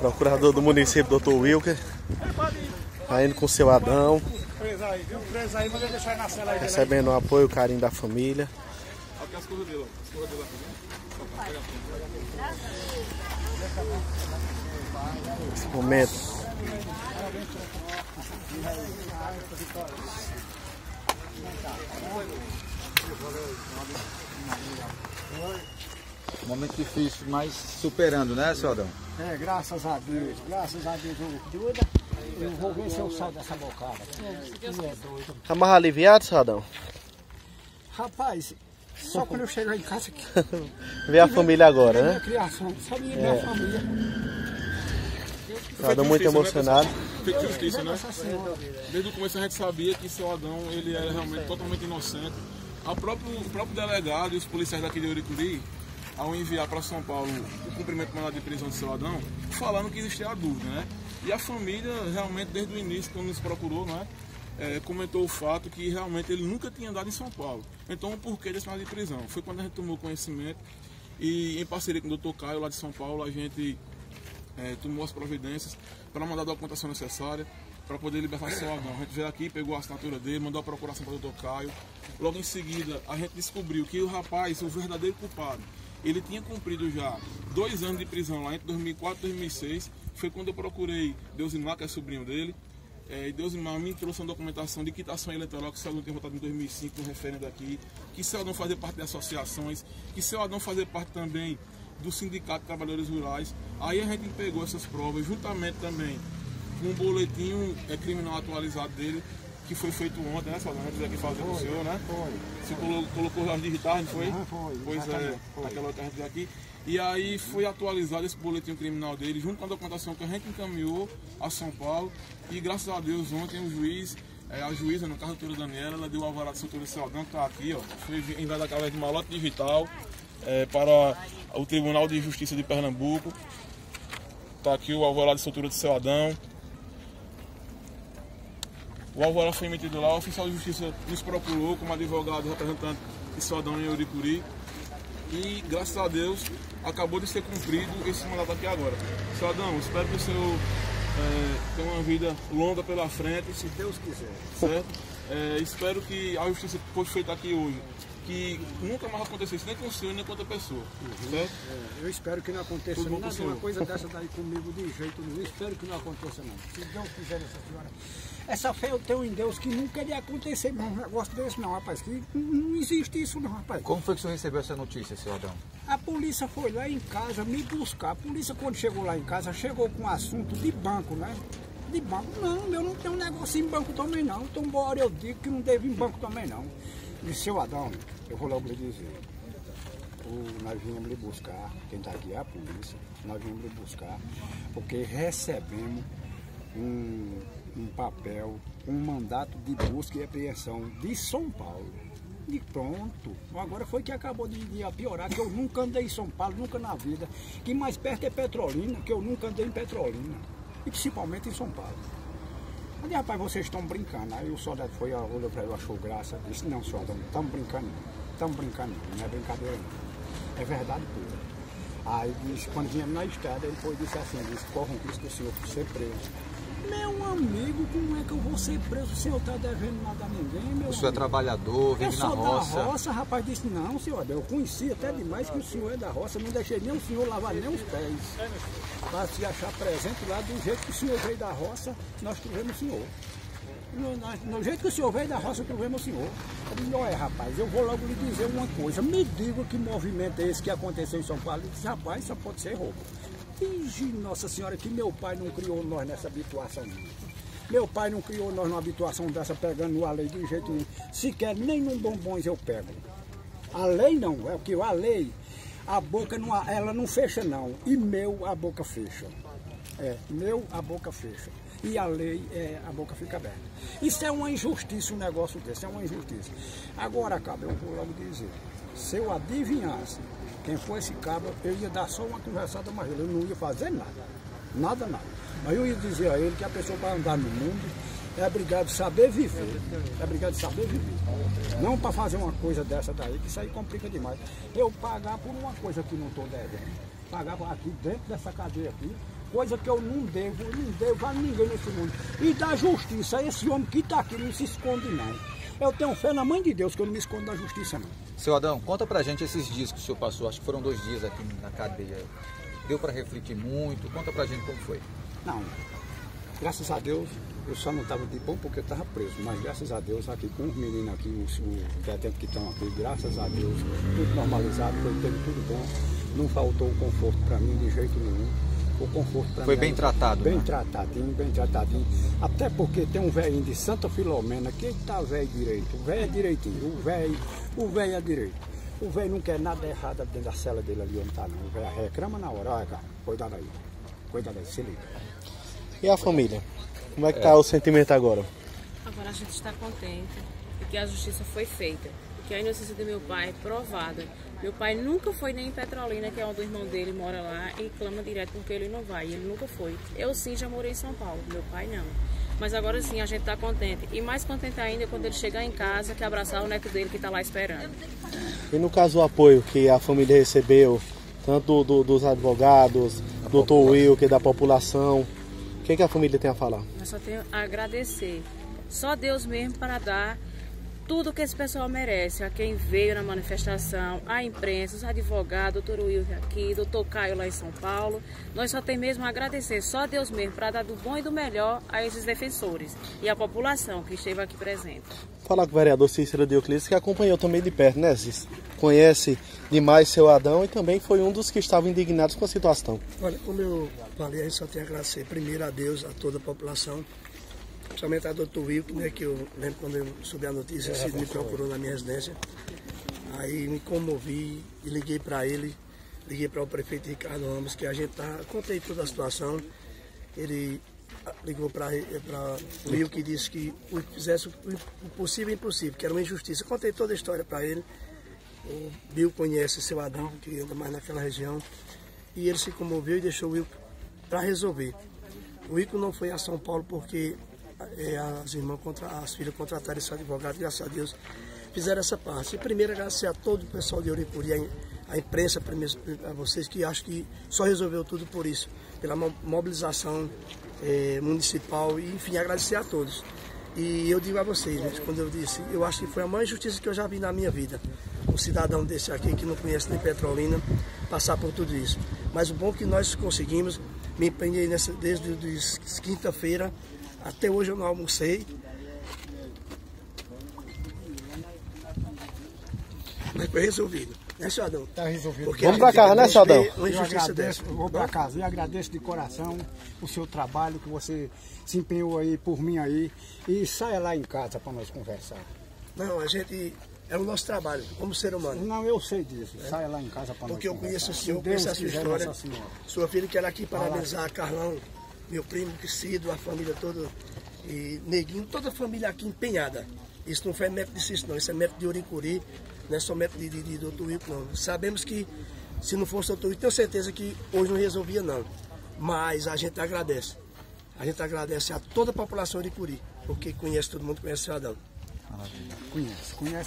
Procurador do município, Dr. Wilker. Tá indo com o seu Adão. Recebendo o apoio, o carinho da família. Nesse momento. Momento difícil, mas superando, né, seu Adão? Graças a Deus eu vou ver se eu saio dessa bocada. É doido. Tá mais aliviado, seu Adão? Rapaz, só quando eu chegar em casa aqui. Ver a família agora, né? Minha criação, sabe minha família. Seu Adão muito emocionado. Feito justiça, né? Desde o começo a gente sabia que seu Adão ele era realmente totalmente inocente. O próprio delegado e os policiais daqui de Uricuri, ao enviar para São Paulo o cumprimento do mandado de prisão de seu Adão, falando que existia a dúvida, né? E a família realmente desde o início, quando nos procurou, né? Comentou o fato que realmente ele nunca tinha andado em São Paulo. Então o porquê desse mandado de prisão? Foi quando a gente tomou conhecimento e em parceria com o Dr. Caio lá de São Paulo, a gente tomou as providências para mandar a documentação necessária para poder libertar seu Adão. A gente veio aqui, pegou a assinatura dele, mandou a procuração para o Dr. Caio. Logo em seguida, a gente descobriu que o rapaz, o verdadeiro culpado, ele tinha cumprido já 2 anos de prisão lá entre 2004 e 2006. Foi quando eu procurei Deusimar, que é sobrinho dele. E Deusimar me trouxe uma documentação de quitação eleitoral que seu Adão tinha votado em 2005 no referendo aqui, que seu Adão fazia parte de associações, que seu Adão fazia parte também do Sindicato de Trabalhadores Rurais. Aí a gente pegou essas provas, juntamente também com um boletim criminal atualizado dele, que foi feito ontem, né, Salvador? A gente veio aqui fazer com o senhor, né? Foi. Você colocou as digitais, não foi? Foi. Pois aquela que a gente veio aqui. E aí foi atualizado esse boletim criminal dele, junto com a documentação que a gente encaminhou a São Paulo. E graças a Deus, ontem o juiz, a juíza, no caso a doutora Daniela, ela deu o alvará de soltura de seu Adão, que está aqui, ó. Foi enviado através de malote digital para o Tribunal de Justiça de Pernambuco. Está aqui o alvará de soltura de seu Adão. O alvará foi emitido lá, o oficial de justiça nos procurou como advogado representante de seu Adão em Uricuri. E graças a Deus acabou de ser cumprido esse mandato aqui agora. Seu Adão, espero que o senhor tenha uma vida longa pela frente, Se Deus quiser. certo? Espero que a justiça que foi feita aqui hoje, que nunca mais acontecesse nem com o senhor nem com outra pessoa, certo? Eu espero que não aconteça Tudo bom com o nada, senhor? uma coisa dessa daí comigo de jeito nenhum. Espero que não aconteça não. Se Deus quiser, essa senhora. Essa fé eu tenho em Deus que nunca iria acontecer um negócio desse não, rapaz. Que não existe isso não, rapaz. Como foi que o senhor recebeu essa notícia, seu Adão? A polícia foi lá em casa me buscar. A polícia, quando chegou lá em casa, chegou com um assunto de banco, né? De banco. Não, eu não tenho negócio em banco também não. Então, embora eu digo que não devo em banco também não. E seu Adão, eu vou logo lhe dizer. Nós viemos lhe buscar, quem está aqui é a polícia. Nós viemos lhe buscar, porque recebemos um papel, um mandato de busca e apreensão de São Paulo. E pronto. Agora foi que acabou de piorar, que eu nunca andei em São Paulo, nunca na vida. Que mais perto é Petrolina, que eu nunca andei em Petrolina. E principalmente em São Paulo. Mas, rapaz, vocês estão brincando. Aí o soldado foi, olhou para ele, achou graça. Disse, não, soldado, não estamos brincando não. Estamos brincando não é brincadeira não. É verdade pura. Aí disse, quando viemos na estrada, ele foi e disse assim, disse, corre um risco do senhor por ser preso. Meu amigo, como é que eu vou ser preso? O senhor está devendo nada a ninguém, meu O senhor é amigo. trabalhador, vive na Eu sou roça. da roça, rapaz, disse, não, senhor, eu conheci até demais que o senhor é da roça, não deixei nem o senhor lavar nem os pés. Para se achar presente lá, do jeito que o senhor veio da roça, nós tivemos o senhor. No jeito que o senhor veio da roça, tivemos o senhor. Eu disse, olha, rapaz, eu vou logo lhe dizer uma coisa, me diga que movimento é esse que aconteceu em São Paulo. Ele disse, rapaz, só pode ser roubo. Finge, Nossa Senhora, que meu pai não criou nós nessa habituação. Meu pai não criou nós numa habituação dessa, pegando a lei de jeito nenhum. Sequer nem num bombons eu pego. A lei não, é o que a lei, a boca não, ela não fecha não. E meu, a boca fecha. Meu, a boca fecha. E a lei, a boca fica aberta. Isso é uma injustiça, um negócio desse, é uma injustiça. Agora, cabra, eu vou logo dizer, se eu adivinhasse quem foi esse cabra, eu ia dar só uma conversada mais ele, eu não ia fazer nada. Nada. Mas eu ia dizer a ele que a pessoa para andar no mundo é obrigado a saber viver. É obrigado a saber viver. Não para fazer uma coisa dessa daí, que isso aí complica demais. Eu pagar por uma coisa que não estou devendo. Pagar aqui dentro dessa cadeia aqui, coisa que eu não devo a ninguém nesse mundo. E da justiça, esse homem que está aqui não se esconde não. Eu tenho fé na mãe de Deus que eu não me escondo da justiça não. Seu Adão, conta pra gente esses dias que o senhor passou, acho que foram 2 dias aqui na cadeia. Deu para refletir muito? Conta pra gente como foi. Não, graças a Deus, eu só não estava de bom porque eu estava preso, mas graças a Deus, aqui com os meninos aqui, os detentos que estão aqui, graças a Deus, tudo normalizado, foi tudo bom, não faltou o conforto para mim de jeito nenhum. O conforto para mim. Foi bem tratado, bem né? Bem tratadinho. Até porque tem um velhinho de Santa Filomena, que tá velho direito, o velho é direitinho, o velho é direito. O velho não quer nada errado dentro da cela dele ali onde tá não, o velho reclama na hora, olha cara, cuidado aí, se liga. E a família? Como é que tá o sentimento agora? Agora a gente está contente porque a justiça foi feita, porque a inocência do meu pai é provada. Meu pai nunca foi nem em Petrolina, que é onde o irmão dele mora lá, e clama direto porque ele não vai, ele nunca foi. Eu sim já morei em São Paulo, meu pai não. Mas agora sim a gente está contente. E mais contente ainda quando ele chegar em casa, que abraçar o neto dele que está lá esperando. E no caso o apoio que a família recebeu, tanto dos advogados, Dr. Will, que é da população, o que a família tem a falar? Nós só tenho a agradecer. Só Deus mesmo para dar tudo que esse pessoal merece, a quem veio na manifestação, a imprensa, os advogados, doutor Will aqui, doutor Caio lá em São Paulo. Nós só tem mesmo a agradecer, só Deus mesmo, para dar do bom e do melhor a esses defensores e a população que esteve aqui presente. Falar com o vereador Cícero de Euclides, que acompanhou também de perto, né, Cícero? Conhece demais seu Adão e também foi um dos que estavam indignados com a situação. Olha, como eu falei, a gente só tem a agradecer primeiro a Deus, a toda a população, principalmente a doutor Will, né, que eu lembro quando eu soube a notícia, ele me procurou na minha residência. Aí me comovi e liguei para ele, liguei para o prefeito Ricardo Ramos, que a gente contei toda a situação. Ele ligou para o Will, que disse que fizesse o possível e o impossível, que era uma injustiça. Contei toda a história para ele. O Will conhece seu Adão, que anda mais naquela região, e ele se comoveu e deixou o Will para resolver. O Will não foi a São Paulo porque as filhas contrataram esse advogado, graças a Deus, fizeram essa parte. E primeiro agradecer a todo o pessoal de Uricuri, a imprensa, a vocês que acham que só resolveu tudo por isso, pela mobilização municipal, e enfim, agradecer a todos. E eu digo a vocês, gente, quando eu disse, eu acho que foi a maior injustiça que eu já vi na minha vida. Um cidadão desse aqui que não conhece nem Petrolina, passar por tudo isso. Mas o bom é que nós conseguimos, me empenhei desde quinta-feira, até hoje eu não almocei. Mas foi resolvido, né, senhor Adão? Está resolvido. Porque vamos para casa, né, senhor Adão? Eu vou para casa e agradeço de coração o seu trabalho, que você se empenhou aí por mim aí. E saia lá em casa para nós conversar. Não, a gente... É o nosso trabalho, como ser humano. Não, eu sei disso. Saia lá em casa para nós porque eu conheço o senhor, Deus conheço a sua história. Sua filha, quero aqui parabenizar a Carlão, meu primo, Cido, a família toda, e Neguinho, toda a família aqui empenhada. Isso não foi mérito de Cícero, não. Isso é mérito de Uricuri, não é só mérito de Dr. Will, não. Sabemos que, se não fosse Dr. Will, tenho certeza que hoje não resolvia, não. Mas a gente agradece. A gente agradece a toda a população de Uricuri, porque conhece todo mundo, conhece o Adão. Conhece.